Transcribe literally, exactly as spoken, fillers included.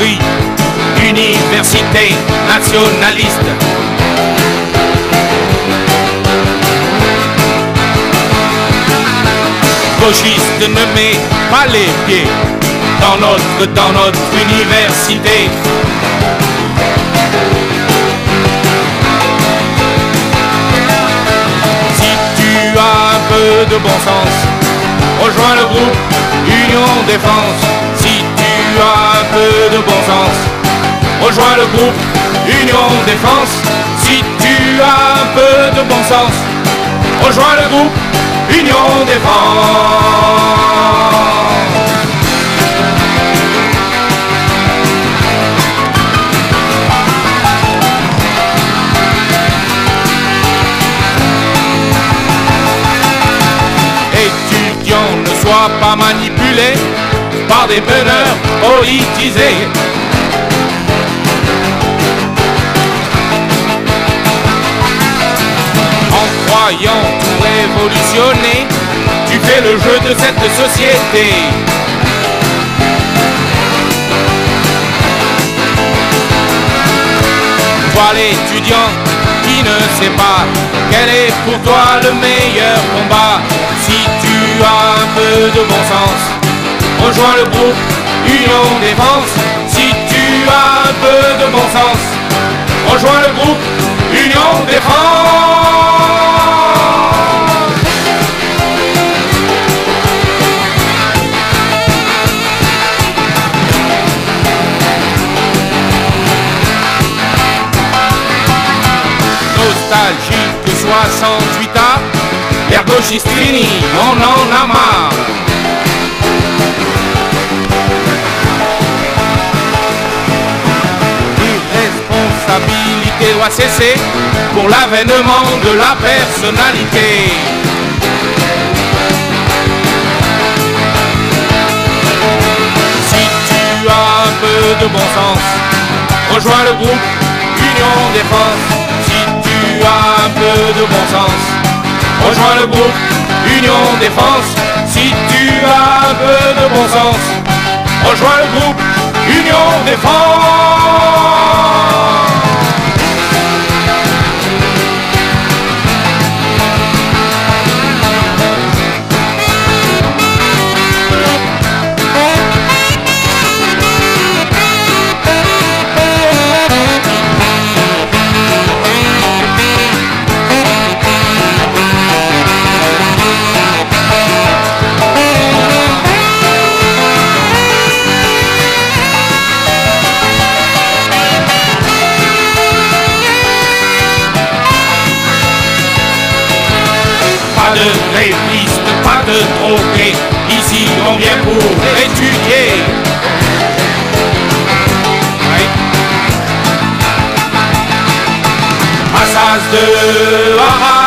gaucherie, université nationaliste. Gauchiste ne met pas les pieds dans notre, dans notre université. Si tu as un peu de bon sens, rejoins le groupe Union Défense. Si tu as un peu de bon sens, rejoins le groupe Union Défense. Si tu as un peu de bon sens, rejoins le groupe Union Défense. Étudiants, ne sois pas manipulés par des meneurs politisés. En croyant tout révolutionner, tu fais le jeu de cette société. Toi l'étudiant qui ne sait pas quel est pour toi le meilleur combat. Si tu as un peu de bon sens, rejoins le groupe Union Défense. Si tu as un peu de bon sens, rejoins le groupe Union Défense. Nostalgique de soixante-huit ans, l'ère gauchiste finie, on en a marre. L'irresponsabilité doit cesser pour l'avènement de la personnalité. Si tu as un peu de bon sens, rejoins le groupe Union Défense. Si tu as un peu de bon sens, rejoins le groupe Union Défense. Si tu as un peu de bon sens, rejoins le groupe Union Défense. Pas de grévistes, pas de drogués, ici on vient pour étudier. Oui. Passage de Haras.